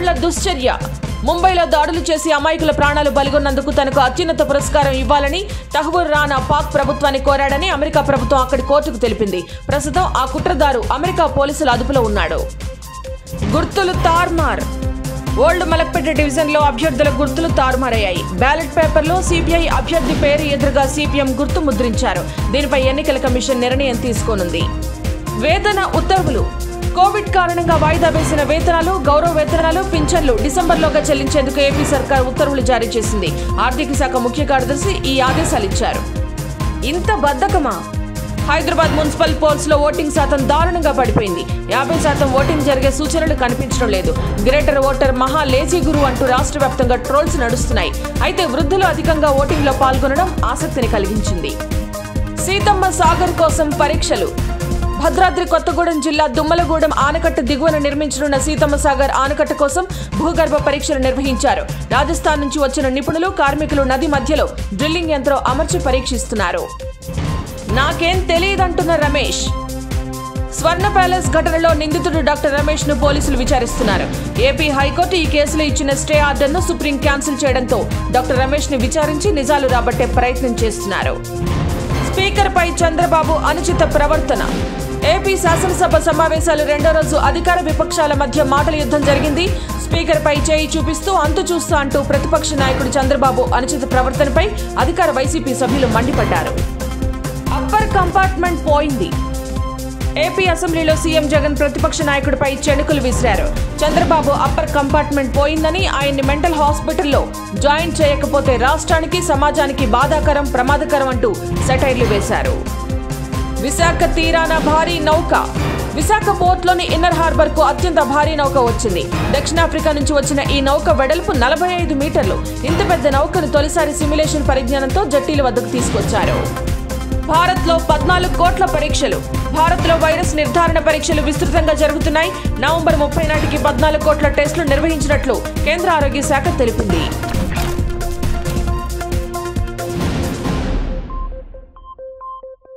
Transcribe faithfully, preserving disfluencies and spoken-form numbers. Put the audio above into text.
ఏళ్ల దుశ్చర్య. ముంబైలో దాడులు చేసి అమాయకుల ప్రాణాలు బలిగొన్నందుకు తనకు అత్యున్నత పురస్కారం ఇవ్వాలని తహ్వూర్ రానా పాక్ ప్రభుత్వాన్ని కోరాడని అమెరికా ప్రభుత్వం అక్కడి కోర్టుకు తెలిపింది. ప్రస్తుతం ఆ కుట్రదారు అమెరికా పోలీసుల అదుపులో ఉన్నాడు. గుర్తులు తార్మార్. ఓల్డ్ మలక్పేట డివిజన్లో అభ్యర్థుల గుర్తులు తారుమారయ్యాయి. బ్యాలెట్ పేపర్లో సిపిఐ అభ్యర్థి పేరు ఎదురుగా సిపిఎం గుర్తు ముద్రించారు. దీనిపై ఎన్నికల కమిషన్ నిర్ణయం తీసుకోనుంది. వేతన ఉత్తర్వులు. కోవిడ్ కారణంగా వాయిదా వేసిన వేతనాలు, గౌరవ వేతనాలు, పింఛన్లు డిసెంబర్లోగా చెల్లించేందుకు ఏపీ సర్కార్ ఉత్తర్వులు జారీ చేసింది. ఆర్థిక శాఖ ముఖ్య కార్యదర్శి ఈ ఆదేశాలు ఇచ్చారు. ఇంత బద్ధకమా? హైదరాబాద్ మున్సిపల్ పోల్స్ లో ఓటింగ్ శాతం దారుణంగా పడిపోయింది. యాభై శాతం ఓటింగ్ జరిగే సూచనలు కనిపించడం లేదు. గ్రేటర్ ఓటర్ మహా లేజీ గురు అంటూ రాష్ట్ర వ్యాప్తంగా ట్రోల్స్ నడుస్తున్నాయి. అయితే వృద్ధులు అధికంగా ఓటింగ్ లో పాల్గొనడం ఆసక్తిని కలిగించింది. సీతమ్మ సాగర్ కోసం పరీక్షలు. భద్రాద్రి కొత్తగూడెం జిల్లా దుమ్మలగూడెం ఆనకట్ట దిగువన నిర్మించనున్న సీతమ్మ సాగర్ ఆనకట్ట కోసం భూగర్భ పరీక్షలు నిర్వహించారు. రాజస్థాన్ నుంచి వచ్చిన నిపుణులు, కార్మికులు నది మధ్యలో డ్రిల్లింగ్ యంత్రం అమర్చి పరీక్షిస్తున్నారు. నాకేం తెలియదంటున్న రమేష్. స్వర్ణ ప్యాలెస్ ఘటనలో నిందితుడు డాక్టర్ రమేష్ ను పోలీసులు విచారిస్తున్నారు. ఏపీ హైకోర్టు ఈ కేసులో ఇచ్చిన స్టే ఆర్డర్ ను సుప్రీం క్యాన్సిల్ చేయడంతో డాక్టర్ రమేష్ ని విచారించి నిజాలు రాబట్టే ప్రయత్నం చేస్తున్నారు. స్పీకర్ పై చంద్రబాబు అనుచిత ప్రవర్తన. ఏపీ శాసనసభ సమావేశాలు రెండో రోజు అధికార విపక్షాల మధ్య మాటల యుద్ధం జరిగింది. స్పీకర్ పై చేయి చూపిస్తూ అంతు చూస్తూ అంటూ ప్రతిపక్ష నాయకుడు చంద్రబాబు అనుచిత ప్రవర్తనపై అధికార వైసీపీ సభ్యులు మండిపడ్డారు. అప్పర్ కంపార్ట్మెంట్ పోయింది. ఏపీ అసెంబ్లీలో సీఎం జగన్ ప్రతిపక్ష నాయకుడిపై చెణుకులు విసిరారు. చంద్రబాబు అప్పర్ కంపార్ట్మెంట్ పోయిందని, ఆయన్ని మెంటల్ హాస్పిటల్లో జాయిన్ చేయకపోతే రాష్ట్రానికి, సమాజానికి బాధాకరం, ప్రమాదకరం అంటూ సెటైర్లు వేశారు. విశాఖ తీరాన భారీ నౌక. విశాఖ పోర్ట్లోని ఇన్నర్ హార్బర్ కు అత్యంత భారీ నౌక వచ్చింది. దక్షిణాఫ్రికా నుంచి వచ్చిన ఈ నౌక వెడల్పు నలభై ఐదు మీటర్లు. ఇంత పెద్ద నౌకను తొలిసారి సిమ్యులేషన్ పరిజ్ఞానంతో జట్టీల వద్దకు తీసుకొచ్చారు. భారత్ లో పద్నాలుగు కోట్ల పరీక్షలు. భారత్ లో వైరస్ నిర్ధారణ పరీక్షలు విస్తృతంగా జరుగుతున్నాయి. నవంబర్ ముప్పై నాటికి పద్నాలుగు కోట్ల టెస్టులు నిర్వహించినట్లు కేంద్ర ఆరోగ్య శాఖ తెలిపింది.